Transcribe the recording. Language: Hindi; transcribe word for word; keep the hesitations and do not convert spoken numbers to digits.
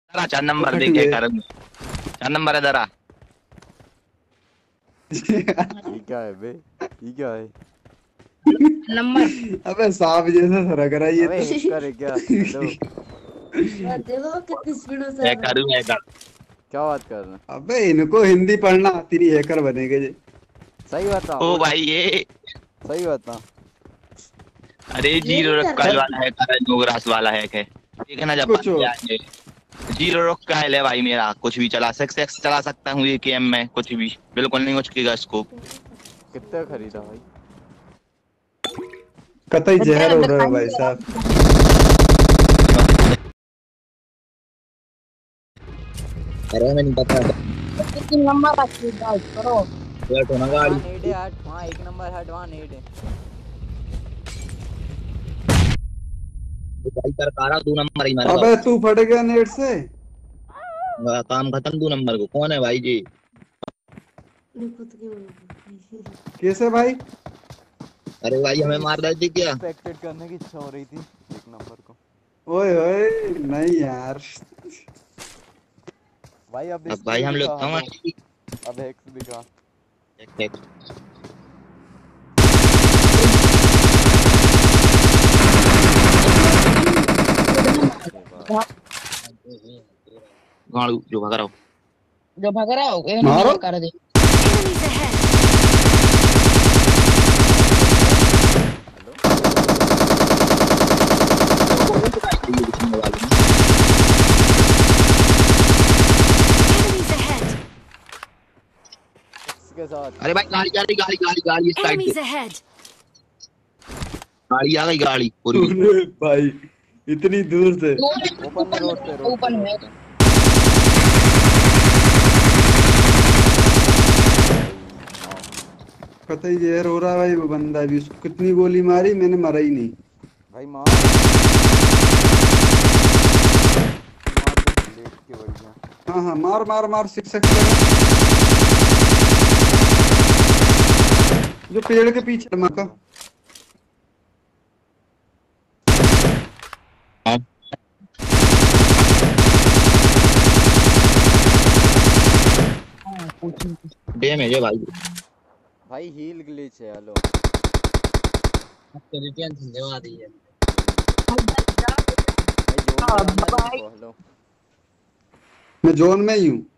जरा चार नंबर फट देखे गए। कर चार नंबर है जरा। ये क्या है बे, ये क्या है? नंबर अबे सांप जैसा सरक रहा है ये अबे तो। हैकर है क्या? हेलो, देखो कितनी स्पीड में है चल रहा करूँ है कर। क्या बात कर रहे हैं? अबे इनको हिंदी पढ़ना आती नहीं, हैकर बनेंगे जे। सही बता, ओ बोल भाई ये सही बता। अरे ये जीरो नहीं कर रॉक रहा। वाला है कर नोग्रास वाला है है देखना जब कुछ हो। पानी आएंगे। जीरो रॉक का है भाई मेरा कुछ भी चला सेक्स एक्स चला सकता हूँ ये गेम में कुछ भी बिल्कुल नहीं उचकेगा इसको। कितने खरीदा भाई? कतई जहर हो रहा है भाई साहब। अरे मैं नहीं पता कितनी नंबर अच्छी बात करो। लेट होना वहाँ गाड़ी। नेड है हट, वहाँ एक नंबर हट, वहाँ नेड है। भाई कर कारा दो नंबर ही मारेगा। अबे तू फट गया नेट से। काम खत्म दो नंबर को कौन है भाई जी। कैसे भाई? अरे भाई हमें मार रहे थे क्या। एक्सपेक्टेड करने की इच्छा हो रही थी एक नंबर को। ओए ओए नहीं यार। भाई अब अब इसको भाई भी हम लोग दिखा, कहाँ हेलो, अब हेक्स दिखा। गाड़ू जो भगा रहा हो जो भग रहा हो ये मारो। नहीं कर दे। Enemies ahead! Enemies ahead! इसके साथ अरे भाई गाड़ी जा रही गाड़ी गाड़ी गाड़ी इस साइड Enemies से ahead! गाड़ी आ गई गाड़ी पूरी। अरे भाई इतनी दूर से। ओपन में रोड पे, रोड पे, ओपन रोड में पे। कतई जहर हो रहा है भाई। वो बंदा भी, उसको कितनी गोली मारी मैंने, मरा ही नहीं। भाई मार मार तो लेट के बढ़िया। हाँ हाँ मार मार मार सिक्स एक्स लगा। जो पेड़ के पीछे मका। डैमेज है भाई। भाई हील ग्लिच है, हेलो। टेंशन दवा दी है। भाई जोन में आना है तुमको, हेलो। मैं जोन में ही हूँ।